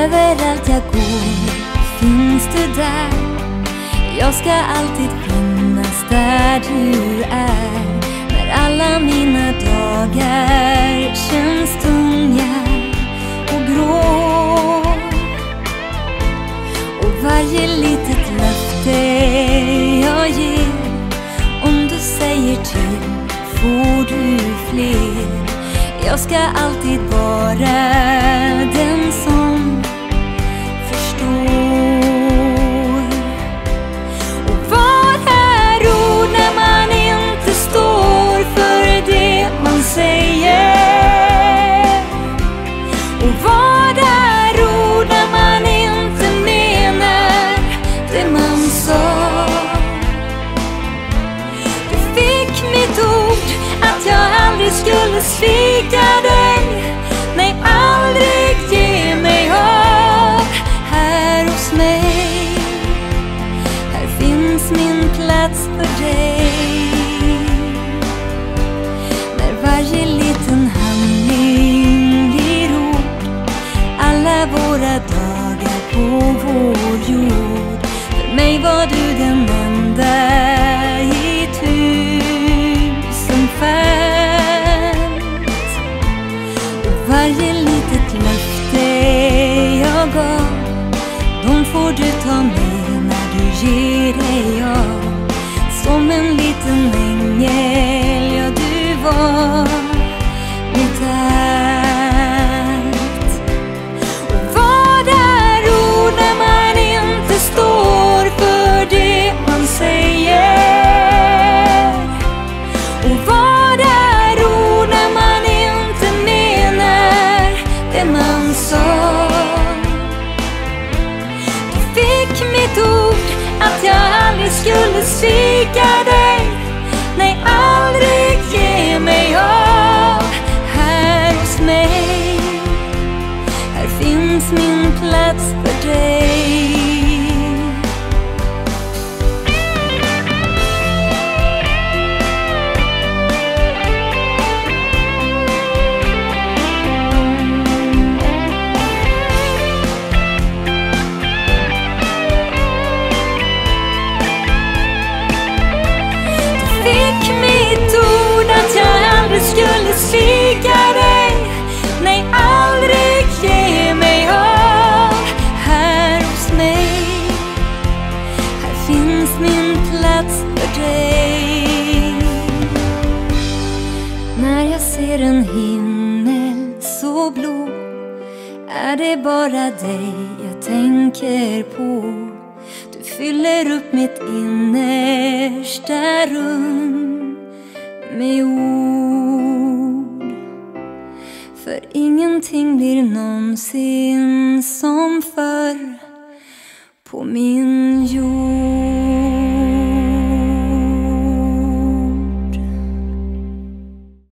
Överallt jag går finns du där. Jag ska alltid finnas där du är. När alla mina dagar känns tunga och grå, och varje litet löfte jag ger, om du säger till får du fler. Jag ska alltid vara den som förstår. Och vad är ord när man inte står för det man säger? Och vad är ord när man inte menar det man sa? Du fick mitt ord att jag aldrig skulle svika dig. Nej, aldrig ge mig av. Här hos mig, här finns min plats för dig. När varje liten handling blir ord, alla våra dagar på vår jord. För mig var du den enda i tusen fält. Och varje litet löfte jag gav, de får du ta med när du ger dig av. Som en liten ängel, ja du var mitt allt. Och vad är ord när man inte står för det man säger? Och vad är ord när man inte menar det man sa? Du fick mitt ord att jag aldrig skulle svika dig. Nej, aldrig ge mig av. Här hos mig, här finns min plats för dig. Skulle svika dig. Nej, aldrig ge mig av. Här hos mig, här finns min plats för dig. När jag ser en himmel så blå, är det bara dig jag tänker på. Du fyller upp mitt innersta rum med ord. För ingenting blir någonsin som förr på min jord.